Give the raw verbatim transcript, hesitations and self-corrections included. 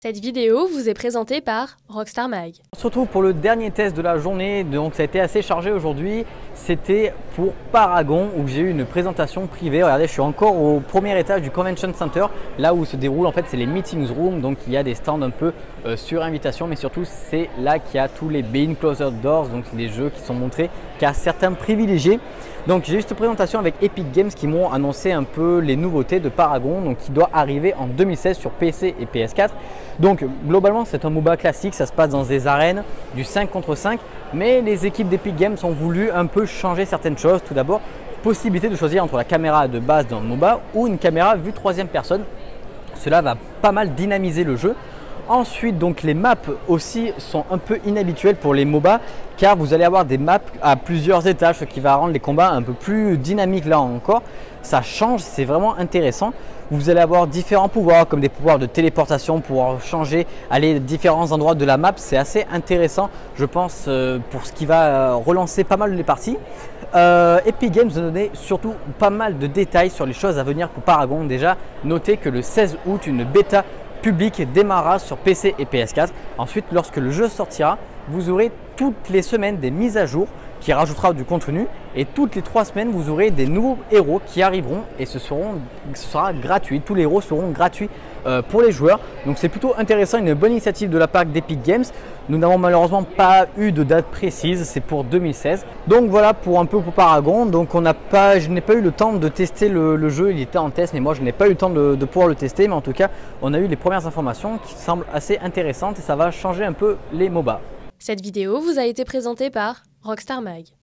Cette vidéo vous est présentée par Rockstar Mag. On se retrouve pour le dernier test de la journée, donc ça a été assez chargé aujourd'hui. C'était pour Paragon où j'ai eu une présentation privée. Regardez, je suis encore au premier étage du Convention Center, là où se déroulent en fait c'est les meetings rooms, donc il y a des stands un peu euh, sur invitation, mais surtout c'est là qu'il y a tous les Behind Closed Doors, donc les jeux qui sont montrés qu'à certains privilégiés. Donc j'ai eu cette présentation avec Epic Games qui m'ont annoncé un peu les nouveautés de Paragon, donc qui doit arriver en deux mille seize sur P C et P S quatre. Donc globalement c'est un MOBA classique, ça se passe dans des arènes du cinq contre cinq, mais les équipes d'Epic Games ont voulu un peu changer certaines choses. Tout d'abord, possibilité de choisir entre la caméra de base dans le MOBA ou une caméra vue troisième personne. Cela va pas mal dynamiser le jeu. Ensuite, donc les maps aussi sont un peu inhabituelles pour les MOBA car vous allez avoir des maps à plusieurs étages, ce qui va rendre les combats un peu plus dynamiques là encore. Ça change, c'est vraiment intéressant. Vous allez avoir différents pouvoirs comme des pouvoirs de téléportation, pouvoir changer, aller à différents endroits de la map. C'est assez intéressant, je pense, pour ce qui va relancer pas mal les parties. Euh, Epic Games nous a donné surtout pas mal de détails sur les choses à venir pour Paragon. Déjà, notez que le seize août, une bêta public démarrera sur P C et P S quatre. Ensuite, lorsque le jeu sortira, vous aurez toutes les semaines des mises à jour qui rajoutera du contenu et toutes les trois semaines vous aurez des nouveaux héros qui arriveront et ce, seront, ce sera gratuit. Tous les héros seront gratuits euh, pour les joueurs. Donc c'est plutôt intéressant, une bonne initiative de la part d'Epic Games. Nous n'avons malheureusement pas eu de date précise, c'est pour deux mille seize. Donc voilà pour un peu pour Paragon. Donc on n'a pas, je n'ai pas eu le temps de tester le, le jeu, il était en test, mais moi je n'ai pas eu le temps de, de pouvoir le tester. Mais en tout cas, on a eu les premières informations qui semblent assez intéressantes et ça va changer un peu les MOBA. Cette vidéo vous a été présentée par Rockstar Mag.